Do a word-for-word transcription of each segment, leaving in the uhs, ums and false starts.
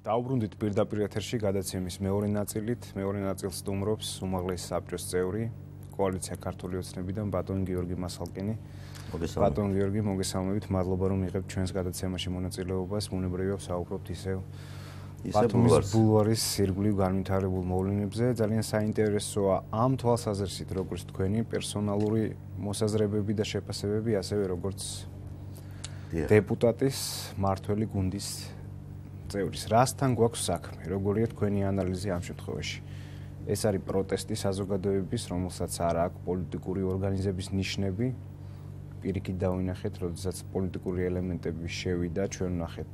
Დაუბრუნდით პირდაპირ ეთერში გადაცემის მეორე ნაწილით. მეორე ნაწილს სტუმრობს უმაღლესი საბჭოს წევრი კოალიცია ქართული ოცნებიდან ბატონი გიორგი მასალკინი. ბატონ გიორგი, მოგესალმებით, მადლობა რომ იღებთ ჩვენს გადაცემაში მონაწილეობას. ბუნებრივია ვსაუბრობთ ისევ ბათუმის ბულვარის ირგვლივ განვითარებულ მოვლენებზე. ძალიან საინტერესოა ამ თვალსაზრისით, როგორც თქვენი პერსონალური მოსაზრებები და შეფასებები, ასევე როგორც დეპუტატის მმართველი გუნდის წევრის. რასთან გვაქვს საქმე? როგორია თქვენი ანალიზი ამ შემთხვევაში? ეს არის პროტესტი საზოგადოების, რომელსაც არ აქვს პოლიტიკური ორგანიზების ნიშნები. პირიქით დავინახეთ, როდესაც პოლიტიკური ელემენტები შევიდა, ჩვენ ვნახეთ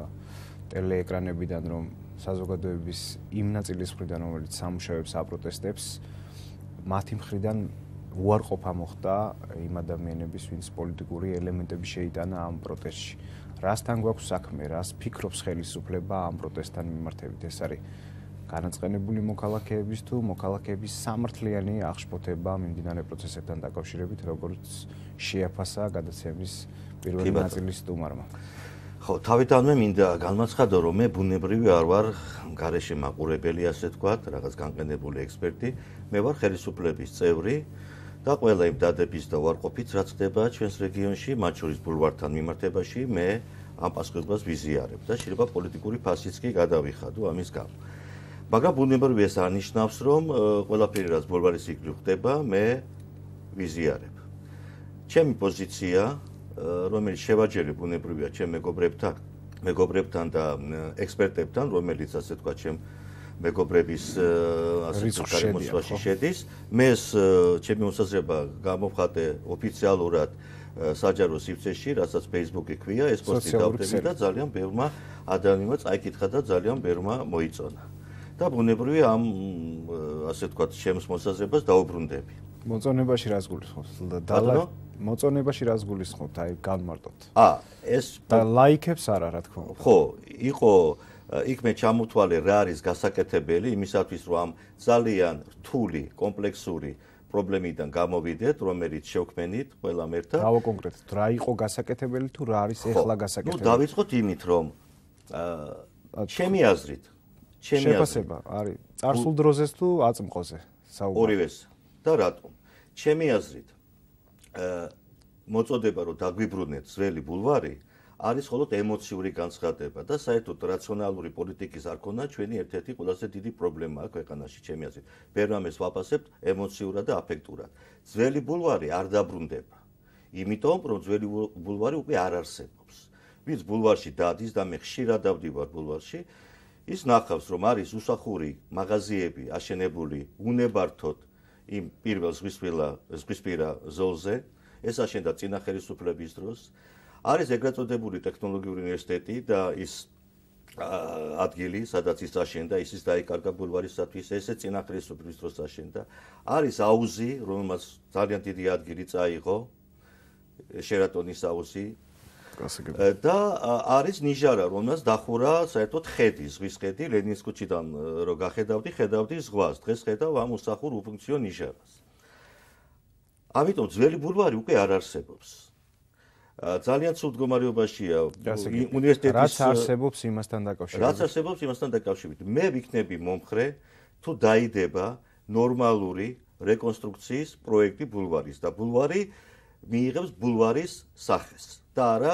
ტელეეკრანებიდან, რომ საზოგადოების იმ ნაწილის მხრიდან, რომელიც სამუშაოებს აპროტესტებს, მათი მხრიდან უარყოფა მოხდა იმ ადამიანების, ვინც პოლიტიკური ელემენტები შეიტანა ამ პროტესტში. რასთან გვაქვს საქმე, რას ფიქრობს ხელისუფლება ამ პროტესტთან მიმართებით? ეს არის განაწყენებული მოქალაქეების თუ მოქალაქეების სამართლიანი აღშფოთება მიმდინარე პროცესებთან დაკავშირებით, როგორც შეაფასა გადაცემის პირველი ნაწილის სტუმარმა. ხო, თავიდანვე მინდა განმაცხადო, რომ მე ბუნებრივი არ ვარ გარეშე მაყურებელი, ასე ვთქვათ, რაღაც განყენებული ექსპერტი. მე ვარ ხელისუფლების წევრი და ყველა იმ დადების და უარყოფით, რაც ხდება ჩვენს რეგიონში, მათ შორის ბულვართან მიმართებაში, მე ამ პასუხისმგებლობას ვიზიარებ და შეიძლება პოლიტიკური ფასიც კი გადავიხადო ამის გამო. მაგრამ ბუნებრივია ეს არ ნიშნავს, რომ ყველაფერი რაც ბულვარის ირგვლივ ხდება, მე ვიზიარებ. ჩემი პოზიცია, რომელიც შევაჯერე ბუნებრივია ჩემ მეგობრებთან, მეგობრებთან და ექსპერტებთან, რომელიც ასე ვთქვათ, ჩემ მეგობრების ასე ვთქვათ, მოსვლაში შედის, მე ეს ჩემი მოსაზრება გამოვხატე ოფიციალურად საჯარო სივრცეში, რასაც Facebook-ი ქვია, ეს პოსტი დავდები და ძალიან ბევრმა ადამიანმა წაიკითხა და ძალიან ბევრმა მოიწონა. და ბუნებრივია ამ ასე ვთქვათ, ჩემს მოსაზრებას დაუბრუნდები. მოწონებაში რას გულისხმობთ? და მოწონებაში რას გულისხმობთ? აი, განმარტოთ. აა, ეს და ლაიქებს არა, რა თქმა უნდა. ხო, იყო იქ მე ჩამოთვალე რა არის გასაკეთებელი იმისათვის, რომ ამ ძალიან რთული, კომპლექსური პრობლემიდან გამოვიდეთ, რომელიც შევქმნით ყველამ ერთად. რა კონკრეტულად, რა იყო გასაკეთებელი თუ რა არის ეხლა გასაკეთებელი? ნუ დავიწყოთ იმით, რომ აა ჩემი აზრით, ჩემი აზრით შეფასება არის წარსულ დროზეს თუ აწმყოზე საუბარი. ორივეს. და რატომ? ჩემი აზრით, აა მოწოდება რომ დაგვიბრუნეთ ძველი ბულვარი არის მხოლოდ ემოციური განცხადება და საერთოდ რაციონალური პოლიტიკის არ ქონა ჩვენი ერთ-ერთი ყველაზე დიდი პრობლემაა ქვეყანაში, ჩემი აზრით. ბერნამეს ვაფასებთ ემოციურად და აფექტურად. ძველი ბულვარი არ დაბრუნდება. იმიტომ, რომ ძველი ბულვარი უკვე არ არსებობს. ვინც ბულვარში დადის და მე ხშირად დავდივარ ბულვარში, ის ნახავს, რომ არის უსახური მაღაზიები აშენებული უნებართოდ იმ პირველ ზღვისპირა ზოლზე, ეს აშენდა წინა ხელისუფლების დროს. არის ეგრეთ წოდებული ტექნოლოგიური უნივერსიტეტი და ის ადგილი, სადაც ის აშენდა, ისიც დაიკარგა ბულვარისათვის, ესე წინა ხელისუფლების დროს აშენდა. არის აუზი, რომელმაც ძალიან დიდი ადგილი წაიღო, შერატონის აუზი. და არის ნიჟარა, რომელმაც დახურა საერთოდ ხედი, ზღვის ხედი, ლენინის ქუჩიდან რო გახედავდი, ხედავდი ზღვას. დღეს ხედავ ამ უსახურ უფუნქციო ნიჟარას. ამიტომ ძველი ბულვარი უკვე არ არსებობს. ძალიან ცუდ მდგომარეობაშია უნივერსიტეტის რაც არსებობს იმასთან დაკავშირებით. რაც არსებობს იმასთან დაკავშირებით. მე ვიქნები მომხრე, თუ დაიდება ნორმალური რეკონსტრუქციის პროექტი ბულვარის და ბულვარი მიიღებს ბულვარის სახეს და არა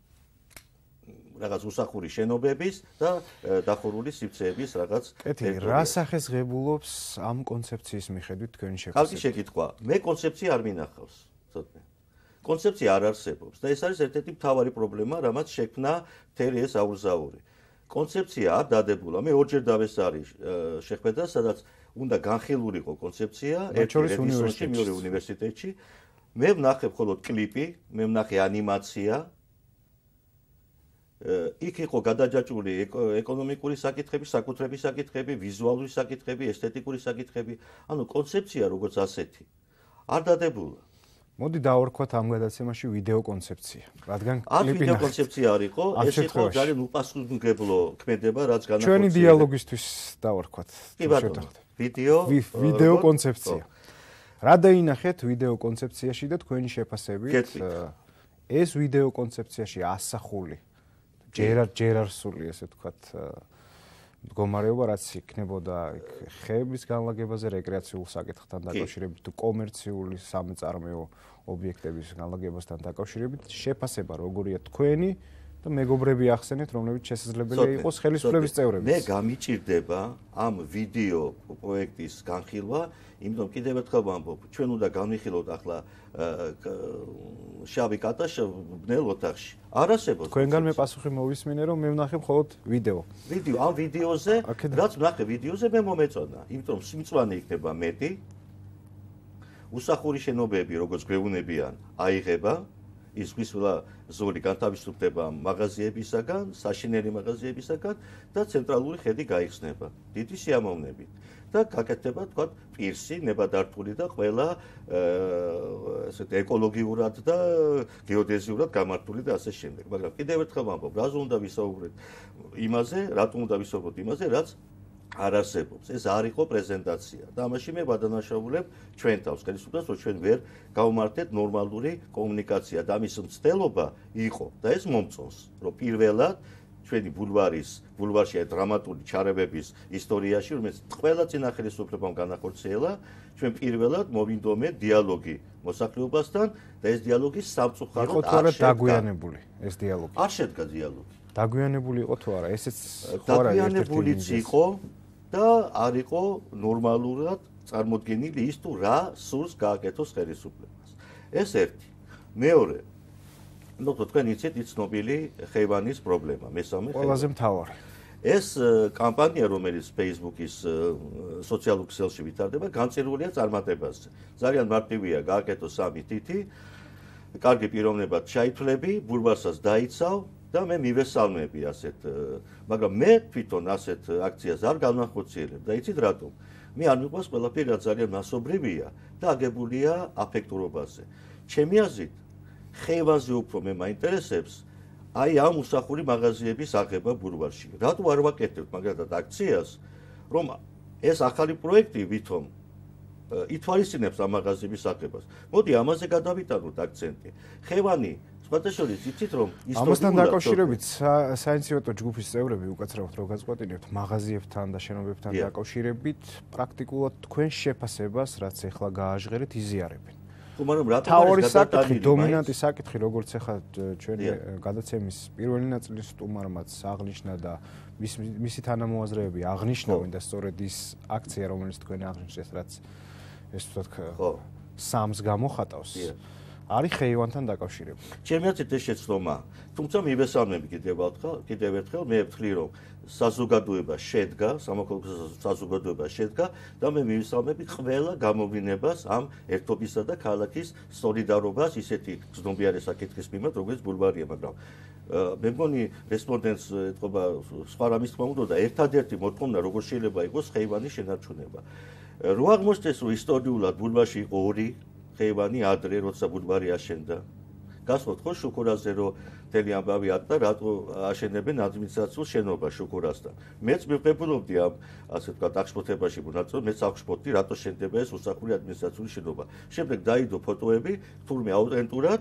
რაღაც უსახური შენობების და დახურული სივრცეების რაღაც. კეთილი, რა სახეს ღებულობს ამ კონცეფციის მიხედვით თქვენი შეფასება? ხალხი შეკითხვა, მე კონცეფცია არ მინახავს, ცოტნე. კონცეფცია არ არსებობს და ეს არის ერთ-ერთი მთავარი პრობლემა, რამაც შექმნა მთელი ეს აურზაური. კონცეფცია არ დადებულა. მე ორჯერ დავესწარი შეხვედრა, სადაც უნდა განხილულიყო კონცეფცია ერთ-ერთ უნივერსიტეტში, მეორე უნივერსიტეტში. მე ვნახე მხოლოდ კლიპი, მე ვნახე ანიმაცია. იქ იყო გადაჯაჭვული ეკონომიკური საკითხები, საკუთრების საკითხები, ვიზუალური საკითხები, ესთეტიკური საკითხები. ანუ კონცეფცია როგორც ასეთი არ დადებულა. მოდი დავარქვათ ამ გადაცემაში ვიდეო კონცეფცია. რადგან კლიპი ვიდეო კონცეფცია არ იყო, ეს იყო ძალიან უპასუხმგებლო ქმედება, რაც განახორციელდა. ჩვენი დიალოგისთვის დავარქვათ. კი ბატონო, ვიდეო ვიდეო კონცეფცია. რა დაინახეთ ვიდეო კონცეფციაში და თქვენი შეფასებით? ეს ვიდეო კონცეფციაში ასახული ჯერ არ ჯერ არ სული, ესე ვთქვათ, მდგომარეობა, რაც იქნებოდა ხეების განლაგებაზე, რეკრეაციულ საკითხთან დაკავშირებით, თუ კომერციული სამწარმოო ობიექტების განლაგებასთან დაკავშირებით, შეფასება როგორია თქვენი და მეგობრები ახსენეთ, რომლებიც შესაძლებელია იყოს ხელისუფლების წევრები. მე გამიჭირდება ამ ვიდეო პროექტის განხილვა, იმიტომ კიდევ ერთხელ ვამბობ, ჩვენ უნდა განვიხილოთ ახლა შავი კატაშა ბნელ ოთახში. არ არსებობს. თქვენგან მე პასუხი მოვისმინე, რომ მე ვნახე მხოლოდ ვიდეო. ვიდეო, ამ ვიდეოზე, რაც ვნახე ვიდეოზე, მე მომეწონა, იმიტომ რომ სიმწვანე იქნება მეტი. უსახური შენობები, როგორც გვეუბნებიან, აიღება. ის გვისვლა ზოლი განთავისუფლდება მაღაზიებისაგან, საშინელი მაღაზიებისაგან და ცენტრალური ხედი გაიხსნება. დიდი სიამოვნებით. და გაკეთდება, თქვა, პირსი, ნებადართული და ყველა ესეთ ეკოლოგიურად და გეოდეზიურად გამართული და ასე შემდეგ. მაგრამ კიდევ ერთხელ ვამბობ, რაზე უნდა ვისაუბროთ იმაზე, რატომ უნდა ვისაუბროთ იმაზე, რაც არ არსებობს. ეს არ იყო პრეზენტაცია. და ამაში მე ვადანაშაულებ ჩვენ თავს, ხელისუფლებას, რომ ჩვენ ვერ გავმართეთ ნორმალური კომუნიკაცია და ამის მცდელობა იყო და ეს მომწონს, რომ პირველად ჩვენი ბულვარის, ბულვარში დრამატული ჩარევების ისტორიაში, რომელიც ყველა წინა ხელისუფლებამ განახორციელა, ჩვენ პირველად მოვინდომეთ დიალოგი მოსახლეობასთან და ეს დიალოგი სამწუხაროდ არ შედგა. დაგვიანებული ეს დიალოგი. არ შედგა დიალოგი. დაგვიანებული იყო თუ არა? ესეც ხო არა ერთ-ერთი დაგვიანებულიც იყო და არ იყო ნორმალურად წარმოდგენილი ის თუ რა სურს გააკეთოს ხელისუფლებას. ეს ერთი. მეორე, ნუ თქვენ იცით ცნობილი ხეივანის პრობლემა, მესამე ხეივანი. ყველაზე მთავარი. ეს კამპანია, რომელიც Facebook-ის სოციალურ ქსელში ვითარდება, განწირულია წარმატებაზე. ძალიან მარტივია გააკეთოს სამი თითი, კარგი პიროვნებად ჩაითვლები, ბულვარსაც დაიცავ და მე მივესალმები ასეთ, მაგრამ მე თვითონ ასეთ აქციას არ განახორციელებ და იცით რატომ? მე არ მიყვარს ყველაფერი, რაც ძალიან მასობრივია და აგებულია აფექტურობაზე. ჩემი აზრით, ხეივანზე უფრო მე მაინტერესებს აი ამ უსახური მაღაზიების აღება ბულვარში. რატო არ ვაკეთებთ მაგალითად აქციას, რომ ეს ახალი პროექტი ვითომ ითვალისწინებს ამ მაღაზიების აღებას. მოდი ამაზე გადავიტანოთ აქცენტი. ხევანი სხვათა შორის იცით რომ ისტორიულად ამასთან დაკავშირებით საინციდენტო ჯგუფის წევრები უკაცრავად რო გაწყვეტინებთ მაღაზიებთან და შენობებთან დაკავშირებით პრაქტიკულად თქვენ შეფასებას რაც ეხლა გააჟღერეთ იზიარებენ. ხო, მაგრამ რატომ არის საკითხი, დომინანტი საკითხი, როგორც ახლა ჩვენი გადაცემის პირველი ნაწილის სტუმარმაც აღნიშნა და მისი თანამოაზრეები აღნიშნავენ და სწორედ ის აქცია, რომელიც თქვენ აღნიშნეთ, რაც ეს თქო სამს გამოხატავს. არის ხეივანთან დაკავშირებული. ჩემი აზრით ეს შეცდომა, თუმცა მივესალმები კიდევ ერთხელ, კიდევ ერთხელ მე ვთვლი რომ საზოგადოება შედგა, სამოქალაქო საზოგადოება შედგა და მე მივესალმები ყველა გამოვლინებას ამ ერთობისა და ქალაქის სოლიდარობას ისეთი გზნობიარე საკითხის მიმართ, როგორც ბულვარია, მაგრამ მე მგონი რესპონდენტს ეთყობა სხვა რამის თქმა უნდა და ერთადერთი მოთხოვნა როგორ შეიძლება იყოს ხეივანის შენარჩუნება. რო აღმოჩნდეს რომ ისტორიულად ბულვარში იყო ორი ხეივანი ადრე როცა ბულვარი აშენდა. გასვოთ ხო შუქურაზე რომ მთელი ამბავი ატა რატო აშენებენ ადმინისტრაციულ შენობას შუქურასთან. მეც მივყებულობდი ამ ასე ვთქვათ აღშფოთებაში მონაწილე, მეც აღშფოთდი რატო შენდება ეს უსახური ადმინისტრაციული შენობა. შემდეგ დაიდო ფოტოები, თურმე აუთენტურად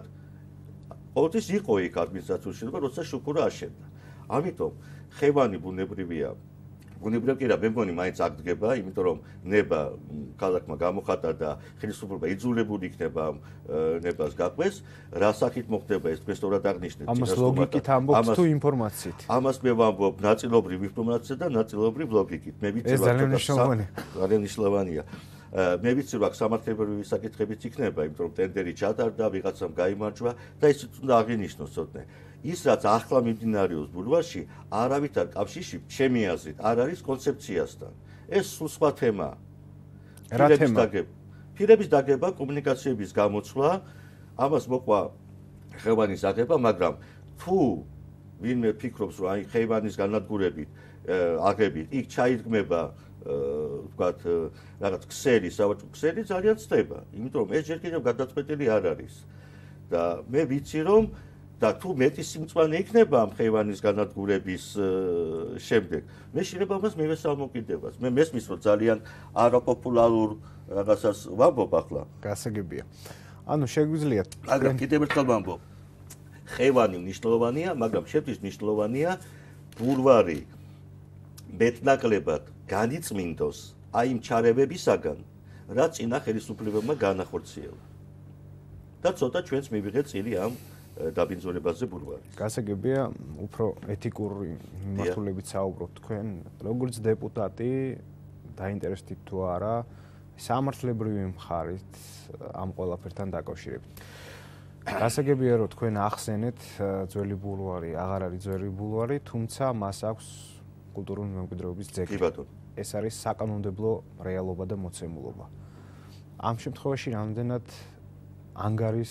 ოთის იყო იქ ადმინისტრაციული შენობა, როცა შუქურა აშენდა. ამიტომ ხეივანი ბუნებრივია. ბუნებრივია კი რა, მე მგონი მაინც აღდგება, იმიტომ რომ ნება ქალაქმა გამოხატა და ხელისუფლება იძულებული იქნება ამ ნებას გაყვეს, რა საკით მოხდება ეს თქვენ სწორად აღნიშნეთ. ამას ლოგიკით ამბობთ თუ ინფორმაციით? ამას მე ვამბობ ნაწილობრივ ინფორმაციით და ნაწილობრივ ლოგიკით. მე ვიცი რომ ძალიან მნიშვნელოვანია. ძალიან მნიშვნელოვანია. მე ვიცი რომ სამართლებრივი საკითხებიც იქნება, იმიტომ რომ ტენდერი ჩატარდა, ვიღაცამ გაიმარჯვა და ისიც უნდა აღინიშნოს ცოტნე. ის რაც ახლა მიმდინარეობს ბულვარში, არავით არ კავშირში, ჩემი აზრით, არ არის კონცეფციასთან. ეს სულ სხვა თემაა. რა თემა? ფირების დაგება, კომუნიკაციების გამოცვლა, ამას მოყვა ხეივანის აღება, მაგრამ თუ ვინმე ფიქრობს, რომ აი ხეივანის განადგურებით აღებით იქ ჩაიდგმება ვთქვათ რაღაც ქსელი, სავაჭრო ქსელი ძალიან ცდება, იმიტომ რომ ეს ჯერ კიდევ გადაწყვეტილი არ არის. და მე ვიცი რომ და თუ მეტი სიმწვანე იქნება ამ ხეივანის განადგურების შემდეგ, მე შეიძლება მას მივესალმოკიდებას. მე მესმის რომ ძალიან არაპოპულარულ რაღაცას ვამბობ ახლა. გასაგებია. ანუ შეგვიძლია მაგრამ კიდევ ერთხელ ვამბობ. ხეივანი მნიშვნელოვანია, მაგრამ შეთვის მნიშვნელოვანია ბულვარი მეტნაკლებად განიწმინდოს აი იმ ჩარევებისაგან, რაც წინა ხელისუფლებებმა განახორციელა. და ცოტა ჩვენს მივიღეთ წილი ამ დაბინძურებაზე ბულვარის. გასაგებია, უფრო ეთიკური მიმართულებით საუბრობთ თქვენ, როგორც დეპუტატი დაინტერესდით თუ არა სამართლებრივი მხარით ამ ყველაფერთან დაკავშირებით. გასაგებია, რომ თქვენ ახსენეთ ძველი ბულვარი, აღარ არის ძველი ბულვარი, თუმცა მას აქვს კულტურული მემკვიდრეობის ძეგლი. ეს არის საკანონმდებლო რეალობა და მოცემულობა. ამ შემთხვევაში რამდენად ანგარის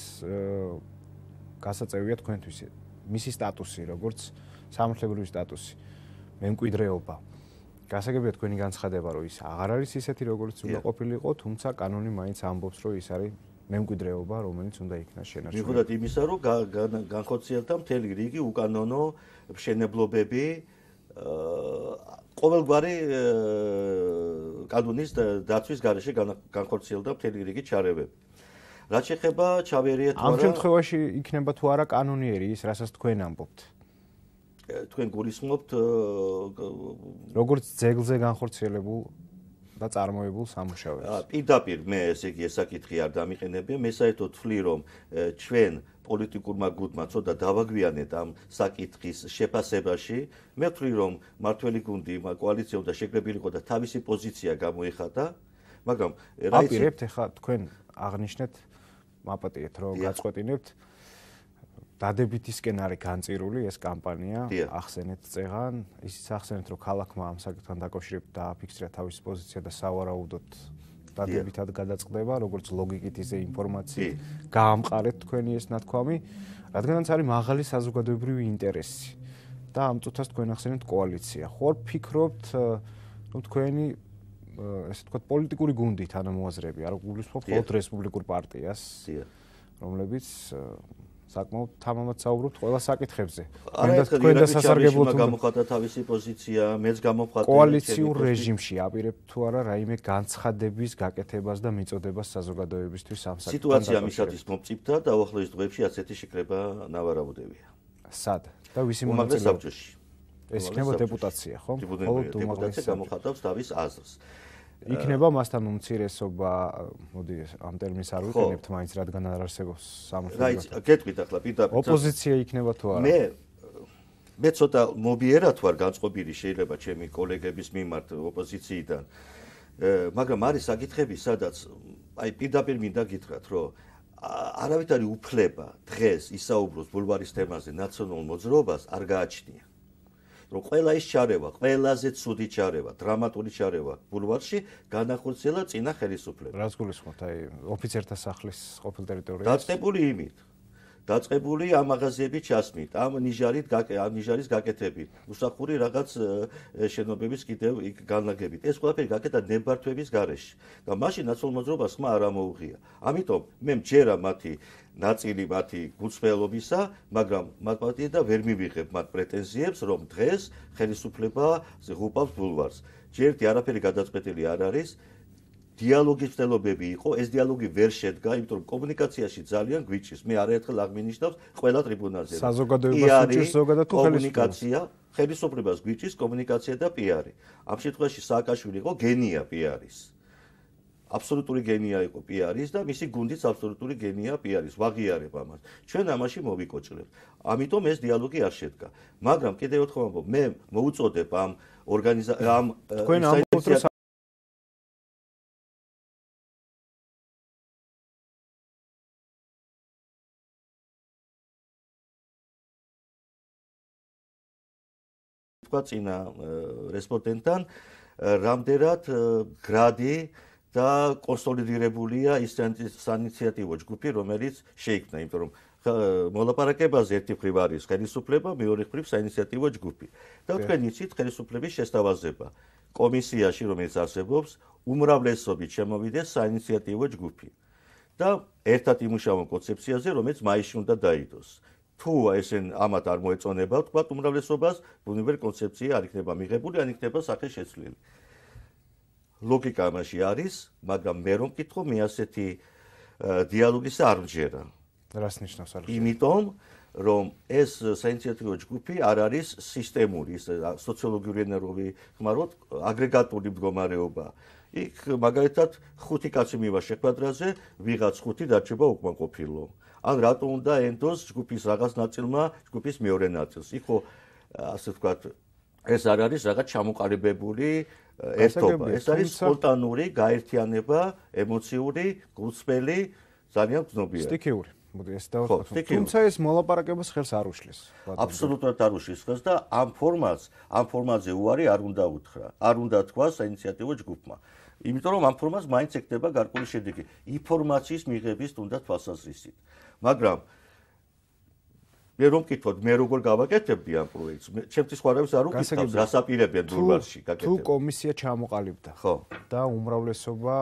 გასაწევია თქვენთვის მისი სტატუსი, როგორც სამართლებრივი სტატუსი, მემკვიდრეობა. გასაგებია თქვენი განცხადება, რომ ის აღარ არის ისეთი, როგორც უნდა ყოფილიყო, თუმცა კანონი მაინც ამბობს, რომ ის არის მემკვიდრეობა, რომელიც უნდა იქნას შენარჩუნებული. მიუხედავად იმისა, რომ განხორციელდა მთელი რიგი უკანონო მშენებლობები, ყოველგვარი კანონის დაცვის გარეშე განხორციელდა მთელი რიგი ჩარევები. რაც შეეხება ჩავერიეთ თუ არა ამ შემთხვევაში იქნება თუ არა კანონიერი ის, რასაც თქვენ ამბობთ. თქვენ გულისხმობთ როგორც ძეგლზე განხორციელებულ და წარმოებულ სამუშაოებს. პირდაპირ მე ესე იგი ეს საკითხი არ დამიყენებია, მე საერთოდ ვთვლი რომ ჩვენ პოლიტიკურმა გუნდმა ცოტა დავაგვიანეთ ამ საკითხის შეფასებაში. მე ვთვლი რომ მართველი გუნდი კოალიცია უნდა შეკრებილიყო და თავისი პოზიცია გამოეხატა, მაგრამ რა აპირებთ ახლა თქვენ აღნიშნეთ მაპატიეთ რომ გაწყვეტინებთ დადებითისკენ არის განწირული ეს კამპანია, ახსენეთ წეღან, ისიც ახსენეთ რომ ქალაქმა ამ საკითხთან დაკავშირებით დააფიქსირა თავისი პოზიცია და სავარაუდოდ დადებითად გადაწყდება, როგორც ლოგიკით ისე ინფორმაციით, გაამყარეთ თქვენი ეს ნათქვამი, რადგანაც არის მაღალი საზოგადოებრივი ინტერესი და ამ წუთას თქვენ ახსენეთ კოალიცია. ხوار ფიქრობთ, ნუ თქვენი ესე ვთქვათ პოლიტიკური გუნდი თანამოაზრეები, არ გულისხმობ მხოლოდ რესპუბლიკურ პარტიას, რომლებიც საკმაოდ თამამად საუბრობთ ყველა საკითხებზე. თქვენ და სასარგებლოდ გამოხატა თავისი პოზიცია, მეც გამოვხატე. კოალიციურ რეჟიმში აპირებთ თუ არა რაიმე განცხადების გაკეთებას და მიწოდებას საზოგადოებისთვის ამ საკითხთან. სიტუაცია მისათვის მომწიფდა და უახლოეს დღეებში ასეთი შეკრება ნავარაუდებია. სად? და ვისი მონაწილეობით? ეს იქნება დეპუტაცია, ხო? დეპუტაცია გამოხატავს თავის აზრს. იქნება მასთან უმცირესობა, მოდი ამ ტერმინს არ ვიყენებთ, მაინც რადგან არ არსებობს სამართლებრივი. რაიც, გეტყვით ახლა პირდაპირ. ოპოზიცია იქნება თუ არა? მე მე ცოტა მობიერად ვარ განწყობილი შეიძლება ჩემი კოლეგების მიმართ ოპოზიციიდან. მაგრამ არის საკითხები, სადაც აი პირდაპირ მინდა გითხრათ, რომ არავითარი უფლება დღეს ისაუბროს ბულვარის თემაზე ნაციონალურ მოძრაობას არ გააჩნია. რომ ყველა ის ჩარევა, ყველაზე ცუდი ჩარევა, დრამატული ჩარევა ბულვარში განახორციელა წინა ხელისუფლება. რას გულისხმობთ, აი ოფიცერთა სახლის ყოფილ ტერიტორიაზე? დაწყებული იმით. დაწყებული ამ მაღაზიები ჩასმით, ამ ნიჟარით, ამ ნიჟარის გაკეთებით, უსახური რაღაც შენობების კიდევ იქ განლაგებით. ეს ყველაფერი გაკეთა ნებართვების გარეშე. და მაშინ ნაციონალურ მოძრაობას ხმა არ ამოუღია. ამიტომ მე მჯერა მათი ნაწილი მათი გულწრფელობისა, მაგრამ მათ პარტია და ვერ მივიღებ მათ პრეტენზიებს, რომ დღეს ხელისუფლება ზღუპავს ბულვარს. ჯერტი არაფერი გადაწყვეტილი არ არის. დიალოგის ცდილობები იყო, ეს დიალოგი ვერ შედგა, იმიტომ რომ კომუნიკაციაში ძალიან გვიჭის. მე არაერთხელ აღმინიშნავს ყველა ტრიბუნალზე. საზოგადოებას უჭირს ზოგადად თუ კომუნიკაცია, ხელისუფლებას გვიჭის კომუნიკაცია და პიარი. ამ შემთხვევაში სააკაშვილი იყო გენია პიარის. აბსოლუტური გენია იყო პიარის და მისი გუნდიც აბსოლუტური გენია პიარის. ვაღიარებ ამას. ჩვენ ამაში მოვიკოჭრებთ. ამიტომ ეს დიალოგი არ შედგა. მაგრამ კიდევ ერთხელ ვამბობ, მე მოუწოდებ ამ ორგანიზაციას ამ თქვენ ამბობთ რომ წინა რესპონდენტთან რამდენად გრადი და კონსოლიდირებულია ის საინიციატივო ჯგუფი, რომელიც შეიქმნა, იმიტომ რომ მოლაპარაკებაზე ერთი მხრივ არის ხელისუფლება, მეორე მხრივ საინიციატივო ჯგუფი. და თქვენ იცით ხელისუფლების შესთავაზება კომისიაში, რომელიც არსებობს, უმრავლესობით შემოვიდეს საინიციატივო ჯგუფი. და ერთად იმუშავონ კონცეფციაზე, რომელიც მაისში უნდა დაიდოს. თუ ესენ ამათ არ მოეწონება, თქვათ უმრავლესობას, ბუნებრივი კონცეფცია არ იქნება მიღებული, არ იქნება სახე შეცვლილი. ლოგიკა ამაში არის, მაგრამ მე რომ მკითხო, მე ასეთი დიალოგის არ მჯერა. რას ნიშნავს არ? იმიტომ, რომ ეს საინიციატივო ჯგუფი არ არის სისტემური, ის სოციოლოგიური ენერგიული, ხმაროთ, აგრეგატული მდგომარეობა. იქ მაგალითად ხუთი კაცი მივა შეხვედრაზე, ვიღაც ხუთი დარჩება უკმაყოფილო. ან რატო უნდა ენდოს ჯგუფის რაღაც ნაწილმა ჯგუფის მეორე ნაწილს. იქ ხო ასე ვთქვათ, ეს არ არის რაღაც ჩამოყალიბებული ერთობა. ეს არის სპონტანური გაერთიანება, ემოციური, გულწრფელი, ძალიან გრძნობიერი. სტიქიური. მოდი ეს დავახსოვოთ. თუმცა ეს მოლაპარაკებას ხელს არ უშლის. აბსოლუტურად არ უშლის ხელს და ამ ფორმატს, ამ ფორმატზე უარი არ უნდა უთხრა. არ უნდა თქვა საინიციატივო ჯგუფმა. იმიტომ რომ ამ ფორმატს მაინც ექნება გარკვეული შედეგი. ინფორმაციის მიღების თუნდაც თვალსაზრისით. მაგრამ მე რომ მკითხოთ, მე როგორ გავაკეთებდი ამ პროექტს? ჩემთვის ხარავის არ უკითხავს, რას აპირებენ ბულვარში გაკეთება. თუ კომისია ჩამოყალიბდა, ხო, და უმრავლესობა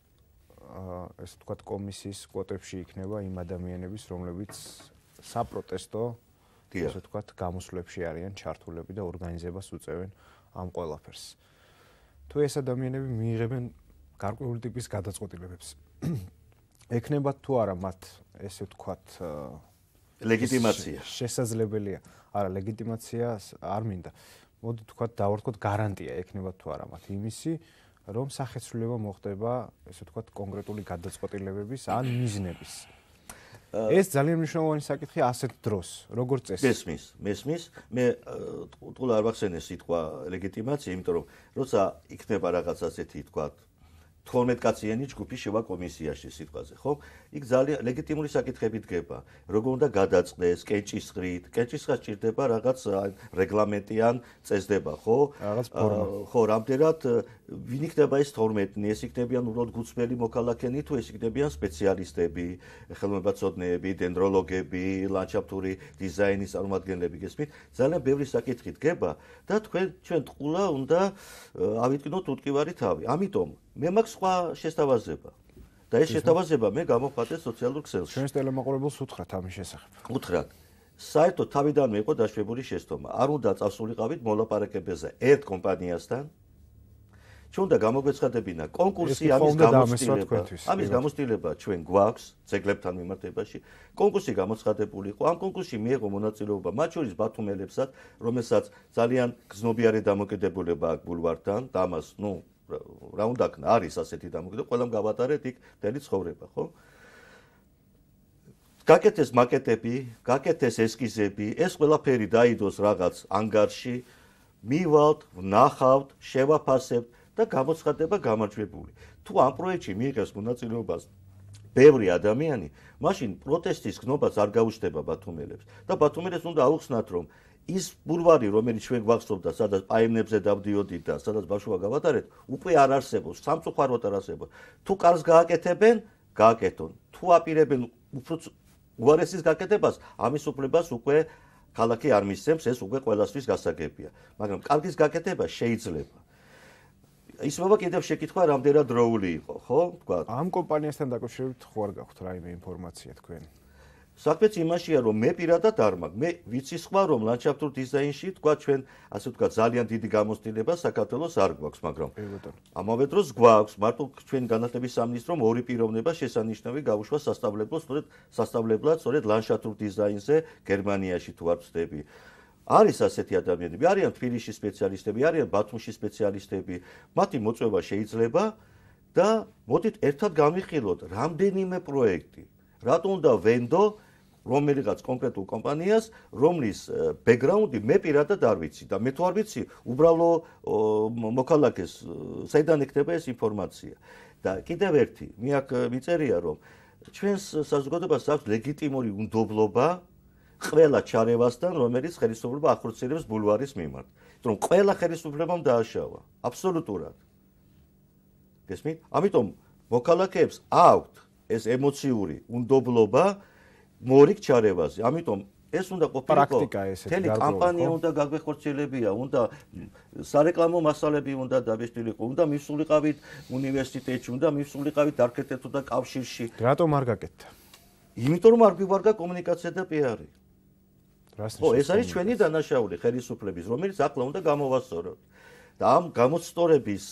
ესე ვთქვათ კომისიის კვოტებში იქნება იმ ადამიანების, რომლებიც საპროტესტო, ესე ვთქვათ, გამოსვლებში არიან ჩართულები და ორგანიზებას უწევენ ამ ყველაფერს. თუ ეს ადამიანები მიიღებენ გარკვეული ტიპის გადაწყვეტილებებს, ექნებათ თუ არა მათ, ესე ვთქვათ, ლეგიტიმაცია. შესაძლებელია. არა, ლეგიტიმაცია არ მინდა. მოდი ვთქვათ, დავარქოთ გარანტია ექნებათ თუ არა მათ იმისი, რომ სახეცვლილება მოხდება, ესე ვთქვათ, კონკრეტული გადაწყვეტილებების ან მიზნების. ეს ძალიან მნიშვნელოვანი საკითხია ასეთ დროს, როგორც წესი. მესმის, მესმის, მე თულ არ ვახსენე სიტყვა ლეგიტიმაცია, იმიტომ რომ როცა იქნება რაღაც ასეთი, ვთქვათ, თორმეტკაციანი ჯგუფი შევა კომისიაში სიტყვაზე, ხო? იქ ძალიან ლეგიტიმური საკითხები დგება. როგორ უნდა გადაწყდეს, კენჭისყრით, კენჭისყრა სჭირდება რაღაც რეგლამენტიან წესდება, ხო? რაღაც ფორმა. ხო, რამდენად ვინ იქნება ეს თორმეტნი, ეს იქნებიან უბრალოდ გულწრფელი მოქალაქენი თუ ეს იქნებიან სპეციალისტები, ხელოვნებაცოდნეები, დენდროლოგები, ლანდშაფტური დიზაინის წარმომადგენლები, გესმით? ძალიან ბევრი საკითხი დგება და თქვენ ჩვენ ტყულა უნდა ავიტკნოთ უტკივარი თავი. ამიტომ მე მაქვს სხვა შესთავაზება. და ეს შესთავაზება მე გამოვხატე სოციალურ ქსელში. ჩვენს ტელემოყურებელს უთხრათ ამის შესახებ. უთხრათ. საერთოდ თავიდანვე იყო დაშვებული შეცდომა. არ უნდა წასულიყავით მოლაპარაკებაზე ერთ კომპანიასთან. ჩვენ უნდა გამოგვეცხადებინა კონკურსი ამის გამოცდილება. ამის გამოცდილება ჩვენ გვაქვს ძეგლებთან მიმართებაში. კონკურსი გამოცხადებული იყო. ამ კონკურსში მიიღო მონაწილეობა მათ შორის ბათუმელებსაც, რომელსაც ძალიან გრძნობიარე დამოკიდებულება აქვს ბულვართან და ამას, ნუ რა უნდა ქნა, არის ასეთი დამოკიდებულება, ყველამ გავატარეთ იქ მთელი ცხოვრება, ხო? გაკეთეს მაკეტები, გაკეთეს ესკიზები, ეს ყველაფერი დაიდოს რაღაც ანგარში, მივალთ, ვნახავთ, შევაფასებთ და გამოცხადება გამარჯვებული. თუ ამ პროექტში მიიღეს მონაწილეობას ბევრი ადამიანი, მაშინ პროტესტის გნობაც არ გაუჩნდება ბათუმელებს და ბათუმელებს უნდა აუხსნათ, რომ ის ბულვარი, რომელიც ჩვენ გვახსოვდა, სადაც პაემნებზე დავდიოდით და სადაც ბავშვობა გავატარეთ, უკვე არ არსებობს, სამწუხაროდ არ არსებობს. თუ კარს გააკეთებენ, გააკეთონ. თუ აპირებენ უფრო უარესის გაკეთებას, ამის უფლებას უკვე ქალაქი არ მისცემს, ეს უკვე ყველასთვის გასაგებია. მაგრამ კარგის გაკეთება შეიძლება. ისმობა კიდევ შეკითხვა რამდენად დროული იყო, ხო? თქვა. ამ კომპანიასთან დაკავშირებით ხო არ გაქვთ რაიმე ინფორმაცია თქვენ? საქმეც იმაშია, რომ მე პირადად არ მაქვს. მე ვიცი სხვა, რომ ლანდშაფტურ დიზაინში თქვა ჩვენ, ასე ვთქვა, ძალიან დიდი გამოცდილება საქართველოს არ გვაქვს, მაგრამ ამავე დროს გვაქვს მარტო ჩვენ განათლების სამინისტრომ ორი პიროვნება შესანიშნავი გაუშვა სასწავლებლად, სწორედ სასწავლებლად, სწორედ ლანდშაფტურ დიზაინზე გერმანიაში თუ არ ვწდები. არის ასეთი ადამიანები, არიან თბილისში სპეციალისტები, არიან ბათუმში სპეციალისტები, მათი მოწვევა შეიძლება და მოდით ერთად გამიხილოთ რამდენიმე პროექტი. რატო უნდა ვენდო რომელიღაც კონკრეტულ კომპანიას, რომლის ბექგრაუნდი მე პირადად არ ვიცი და მე თუ არ ვიცი, უბრალო მოქალაქეს საიდან იქნება ეს ინფორმაცია. და კიდევ ერთი, მე აქ მიწერია, რომ ჩვენს საზოგადოებას აქვს ლეგიტიმური უნდობლობა ყველა ჩარევასთან, რომელიც ხელისუფლება ახორციელებს ბულვარის მიმართ. რომ ყველა ხელისუფლებამ დააშავა, აბსოლუტურად. გესმით? ამიტომ მოქალაქეებს აქვთ ეს ემოციური უნდობლობა მორიგ ჩარევაზე. ამიტომ ეს უნდა ყოფილიყო მთელი კამპანია უნდა გაგვეხორციელებია, უნდა სარეკლამო მასალები უნდა დაბეჭდილიყო, უნდა მივსულიყავით უნივერსიტეტში, უნდა მივსულიყავით არქიტექტურთა კავშირში. რატომ არ გაკეთდა? იმიტომ რომ არ გვივარგა კომუნიკაცია და პიარი. ხო, ეს არის ჩვენი დანაშაული ხელისუფლების, რომელიც ახლა უნდა გამოვასწოროთ. და ამ გამოსწორების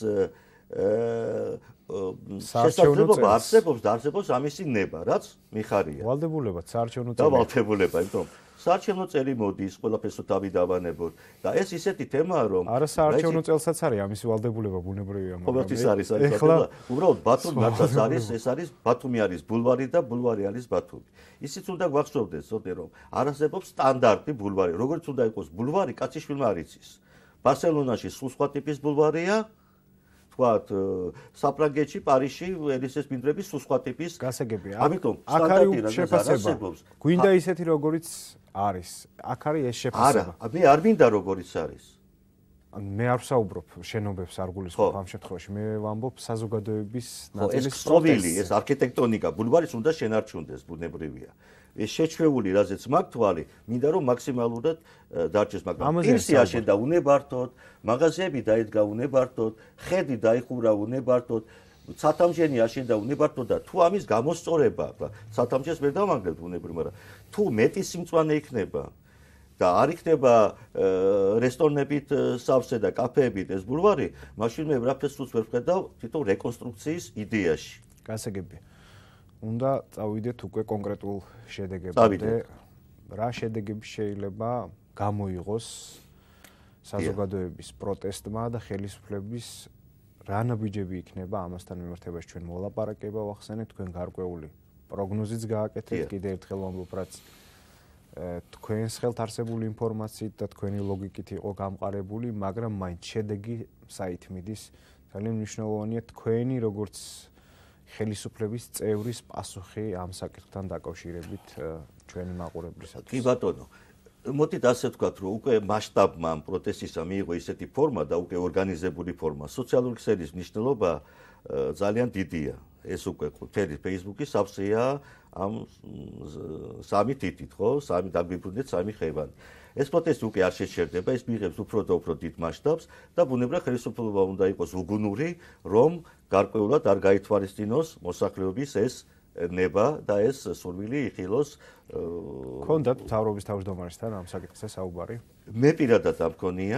შესაძლებლობა არსებობს და არსებობს ამისი ნება, რაც მიხარია. ვალდებულება, საარჩევნო წელი. და ვალდებულება, იმიტომ საარჩევნო წელი მოდის, ყველაფერს თავი დავანებოთ და ეს ისეთი თემაა, რომ არა საარჩევნო წელსაც არის ამის ვალდებულება ბუნებრივია, მაგრამ ყოველთვის არის არის ეხლა უბრალოდ ბათუმი მართლაც არის, ეს არის ბათუმი არის ბულვარი და ბულვარი არის ბათუმი. ისიც უნდა გვახსოვდეს, ზოგადად რომ არასდროს სტანდარტი ბულვარი, როგორც უნდა იყოს ბულვარი, კაციშვილმა არ იცის. ბარსელონაში სულ სხვა ტიპის ბულვარია, თქვათ, საფრანგეთში, პარიზში, ელისეს მინდვრების სულ სხვა ტიპის. გასაგებია. ამიტომ აქ არის შეფასება. გვინდა ისეთი როგორიც არის. აქ არის ეს შეფასება. არა, მე არ მინდა როგორიც არის. მე არ ვსაუბრობ შენობებს არ გულისხმობ ამ შემთხვევაში. მე ვამბობ საზოგადოების ნაწილის ეს ქსოვილი, ეს არქიტექტონიკა ბულვარის უნდა შენარჩუნდეს, ბუნებრივია. ეს შეჩვეული, რაზეც მაქვს თვალი, მინდა რომ მაქსიმალურად დარჩეს, მაგრამ პირსი აშენდა უნებართოდ, მაღაზიები დაედგა უნებართოდ, ხედი დაიხურა უნებართოდ, ცათამჟენი აშენდა უნებართოდ და თუ ამის გამოსწორება, ცათამჟეს ვერ დავანგრევთ ბუნებრივ, მაგრამ თუ მეტი სიმწვანე იქნება და არ იქნება რესტორნებით სავსე და კაფეებით ეს ბულვარი, მაშინ მე ვერაფერს ვერ ვხედავ თვითონ რეკონსტრუქციის იდეაში. გასაგებია. უნდა წავიდეთ უკვე კონკრეტულ შედეგებამდე. რა შედეგები შეიძლება გამოიღოს საზოგადოების პროტესტმა და ხელისუფლების რა ნაბიჯები იქნება ამასთან მიმართებაში ჩვენ მოლაპარაკება ვახსენეთ, თქვენ გარკვეული პროგნოზიც გააკეთეთ, კიდევ ერთხელ ვამბობ, რაც თქვენს ხელთ არსებული ინფორმაციით და თქვენი ლოგიკით იყო გამყარებული, მაგრამ მაინც შედეგი საით მიდის, ძალიან მნიშვნელოვანია თქვენი როგორც ხელისუფლების წევრის პასუხი ამ საკითხთან დაკავშირებით ჩვენი მაყურებლისათვის. კი ბატონო, მოდით ასე ვთქვათ, რომ უკვე მასშტაბმა ამ პროტესტისა მიიღო ისეთი ფორმა და უკვე ორგანიზებული ფორმა. სოციალური ქსელის მნიშვნელობა ძალიან დიდია. ეს უკვე მთელი Facebook-ის სავსეა ამ სამი თითით, ხო? სამი დაგვიბრუნდეთ სამი ხევანი. ეს პროტესტი უკვე არ შეჩერდება, ეს მიიღებს უფრო და უფრო დიდ მასშტაბს და ბუნებრივია ხელისუფლება უნდა იყოს უგუნური, რომ გარკვეულად არ გაითვალისწინოს მოსახლეობის ეს ნება და ეს სურვილი იხილოს. ქონდათ მთავრობის თავმჯდომარესთან ამ საკითხზე საუბარი? მე პირადად ამ მქონია.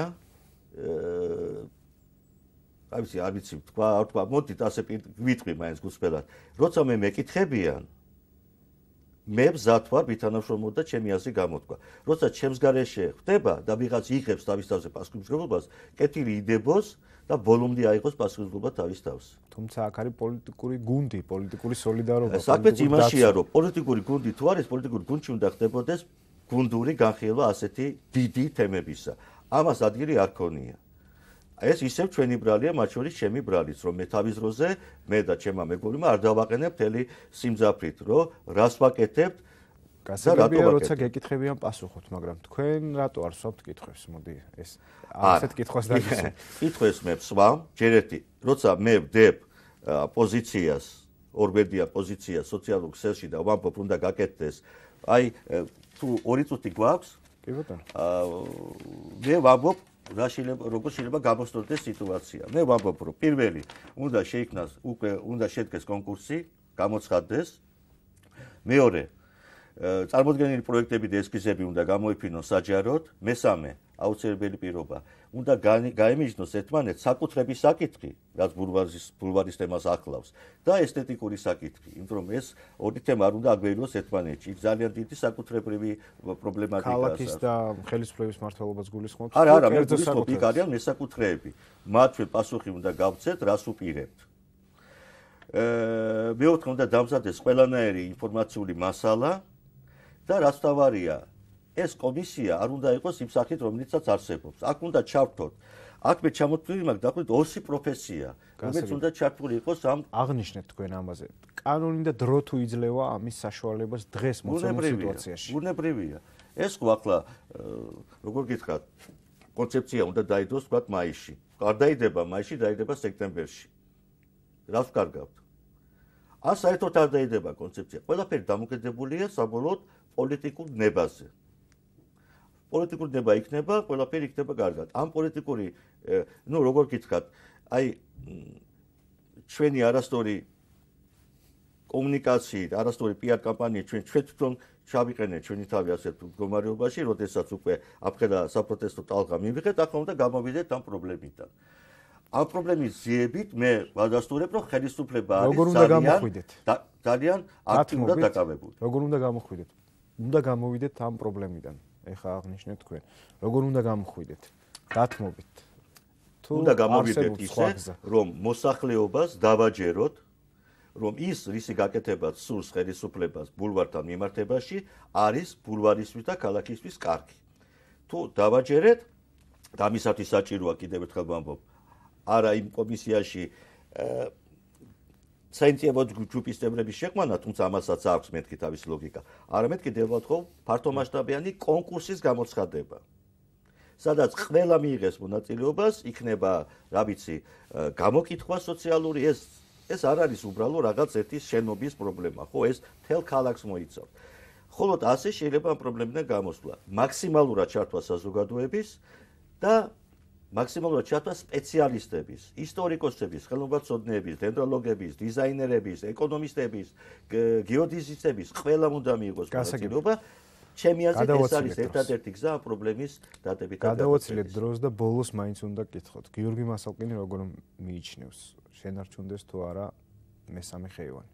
აი ვიცი, არ ვიცი, თქვა, არ თქვა, მოდით ასე ვიტყვი მაინც გულწრფელად. როცა მე მეკითხებიან, მე მზად ვარ ვითანამშრომლობ და ჩემი აზრი გამოთქვა. როცა ჩემს გარეშე ხდება და ვიღაც იღებს თავის თავზე პასუხისმგებლობას, კეთილი იდებოს და ბოლომდე აიღოს პასუხისმგებლობა თავის თავს. თუმცა აქ არის პოლიტიკური გუნდი, პოლიტიკური სოლიდარობა. საქმეც იმაშია, რომ პოლიტიკური გუნდი თუ არის, პოლიტიკური გუნდში უნდა ხდებოდეს გუნდური განხილვა ასეთი დიდი თემებისა. ამას ადგილი არ ქონია. ეს ისევ ჩვენი ბრალია, მათ შორის ჩემი ბრალიც, რომ მე თავის დროზე, მე და ჩემმა მეგობრებმა არ დავაყენებ მთელი სიმძაფრით, რომ რას ვაკეთებთ გასაგებია, როცა გეკითხებიან პასუხობთ, მაგრამ თქვენ რატო არ ვსვამთ კითხვებს, მოდი ეს ასეთ კითხვას დაგისვამ. კითხვებს მე ვსვამ, ჯერ ერთი, როცა მე ვდებ პოზიციას, ორბედია პოზიციას სოციალურ ქსელში და ვამბობ, უნდა გაკეთდეს, აი თუ ორი წუთი გვაქვს, კი ბატონო. მე ვამბობ რა შეიძლება როგორ შეიძლება გამოსწორდეს სიტუაცია. მე ვამბობ, რომ პირველი უნდა შეიქმნას უკვე უნდა შედგეს კონკურსი, გამოცხადდეს. მეორე, წარმოდგენილი პროექტები და ესკიზები უნდა გამოიფინოს საჯაროდ. მესამე, აუცილებელი პირობა, უნდა გაემიჯნოს ერთმანეთს საკუთრების საკითხი, რაც ბულვარის ბულვარის თემას ახლავს და ესთეტიკური საკითხი, იმიტომ რომ ეს ორი თემა არ უნდა აგვეროს ერთმანეთში. ძალიან დიდი საკუთრებრივი პრობლემატიკაა. ქალაქის და ხელისუფლების მმართველობას გულისხმობთ? არა, არა, მე გულისხმობ, იქ არიან მესაკუთრეები. მათ ჩვენ პასუხი უნდა გავცეთ, რას უპირებთ. მეოთხე უნდა დამზადდეს ყველანაირი ინფორმაციული მასალა და რაც თავარია, ეს კომისია არ უნდა იყოს იმ სახით, რომლითაც არსებობს. აქ უნდა ჩავთოთ. აქ მე ჩამოთვლილი მაქვს დაახლოებით ოცი პროფესია, რომელიც უნდა ჩართული იყოს ამ აღნიშნეთ თქვენ ამაზე. კანონი და დრო თუ იძლევა ამის საშუალებას დღეს მოცემულ სიტუაციაში. ბუნებრივია. ეს ხო ახლა როგორ გითხრათ, კონცეფცია უნდა დაიდოს თქვათ მაისში. არ დაიდება მაისში, დაიდება სექტემბერში. რას ვკარგავთ? ან საერთოდ არ დაიდება კონცეფცია. ყველაფერი დამოკიდებულია საბოლოოდ პოლიტიკურ ნებაზე. პოლიტიკური ნება იქნება, ყველაფერი იქნება კარგად. ამ პოლიტიკური, ну, როგორ გითხრათ, აი ჩვენი არასწორი კომუნიკაციით, არასწორი პიარ კამპანიით ჩვენ ჩვენ თვითონ ჩავიყენეთ ჩვენი თავი ასეთ მდგომარეობაში, როდესაც უკვე აფხედა საპროტესტო ტალღა მივიღეთ, ახლა უნდა გამოვიდეთ ამ პრობლემიდან. ამ პრობლემის ძიებით მე ვადასტურებ, რომ ხელისუფლება არის ძალიან ძალიან აქტიურად დაკავებული. როგორ უნდა გამოხვიდეთ? უნდა გამოვიდეთ ამ პრობლემიდან. ეხლა აღნიშნეთ თქვენ. როგორ უნდა გამოხვიდეთ? დათმობით. თუ უნდა გამოვიდეთ ისე, რომ მოსახლეობას დავაჯეროთ, რომ ის რისი გაკეთებაც სურს ხელისუფლებას ბულვართან მიმართებაში არის ბულვარისთვის და ქალაქისთვის კარგი. თუ დავაჯერეთ, დამისათვის საჭიროა კიდევ ერთხელ ვამბობ, არა იმ კომისიაში საინტერესო ჯგუფის წევრების შეყვანა, თუმცა ამასაც აქვს მეთქი თავისი ლოგიკა. არამედ კიდევ ვთქვი, ფართომასშტაბიანი კონკურსის გამოცხადება. სადაც ყველა მიიღეს მონაწილეობას, იქნება, რა ვიცი, გამოკითხვა სოციალური, ეს ეს არ არის უბრალო რაღაც ერთის შენობის პრობლემა, ხო, ეს მთელ ქალაქს მოიცავს. ხოლო ასე შეიძლება ამ პრობლემიდან გამოსვლა. მაქსიმალურად ჩართვა საზოგადოების და მაქსიმალურად ჩართვა სპეციალისტების, ისტორიკოსების, ხელოვნებაცოდნეების, დენდროლოგების, დიზაინერების, ეკონომისტების, გეოდეზისტების, ყველამ უნდა მიიღოს მონაწილეობა. ჩემი აზრით ეს არის ერთადერთი გზა ამ პრობლემის დადებით. გადავაცილეთ დროს და ბოლოს მაინც უნდა გკითხოთ. გიორგი მასალკინი როგორ მიიჩნევს? შენარჩუნდეს თუ არა მესამე ხეივანი?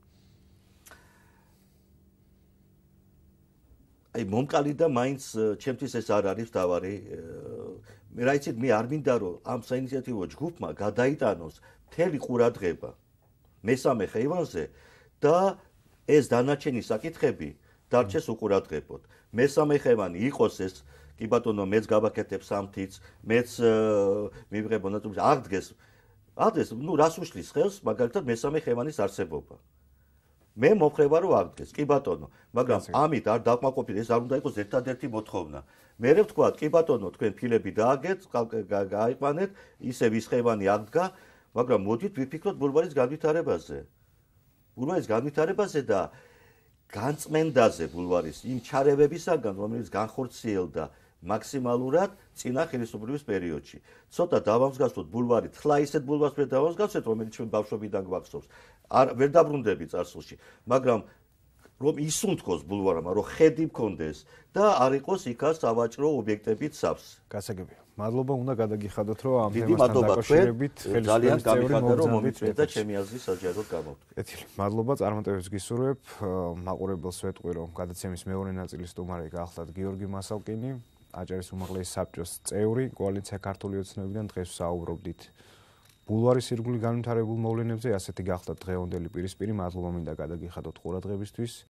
აი მომკალი და მაინც ჩემთვის ეს არ არის დავარი. მე რა იცით, მე არ მინდა რომ ამ საინიციატივო ჯგუფმა გადაიტანოს მთელი ყურადღება მესამე ხეივანზე და ეს დანარჩენი საკითხები დარჩეს უყურადღებოდ. მესამე ხევანი იყოს ეს, კი ბატონო, მეც გავაკეთებ სამთიც, მეც მივიღებ მონაწილეობას, აღდგეს. აღდგეს, ნუ რას უშლის ხელს, მაგალითად მესამე ხევანის არსებობა. მე მომხრება რომ აღდგეს, კი ბატონო, მაგრამ ამით არ დავკმაყოფილ, ეს არ უნდა იყოს ერთადერთი მოთხოვნა. მე ვთქვათ, კი ბატონო, თქვენ ფილები დააგეთ, გაიყვანეთ, ისე ვის ხევანი აღდგა, მაგრამ მოდით ვიფიქროთ ბულვარის განვითარებაზე. ბულვარის განვითარებაზე და განწმენდაზე ბულვარის იმ ჩარევებისაგან, რომელიც განხორციელდა მაქსიმალურად წინა ხელისუფლების პერიოდში. ცოტა დავამსგავსოთ ბულვარი, თლა ისეთ ბულვარს ვერ დავამსგავსეთ, რომელიც ჩვენ ბავშვობიდან გვახსოვს. არ ვერ დაბრუნდები წარსულში, მაგრამ რომ ისუნთქოს ბულვარმა, რომ ხედი მქონდეს და არ იყოს იქაც სავაჭრო ობიექტებით სავს. გასაგებია. მადლობა, უნდა გადაგიხადოთ, რომ ამ თემასთან დაკავშირებით ძალიან გამიხადა, რომ მომიწვიეთ და ჩემი აზრი საჯაროდ გამოვთქვი. კეთილი. მადლობა, წარმატებებს გისურვებ. მაყურებელს ვეტყვი, რომ გადაცემის მეორე ნაწილის სტუმარი გახლავთ გიორგი მასალკინი, აჭარის უმაღლესი საბჭოს წევრი, კოალიცია ქართული ოცნებიდან დღეს ვსაუბრობდით ბულვარის ირგვლივ განვითარებულ მოვლენებზე, ასეთი გახლავთ დღევანდელი პირისპირი. მადლობა მინდა გადაგიხადოთ ყურადღებისთვის.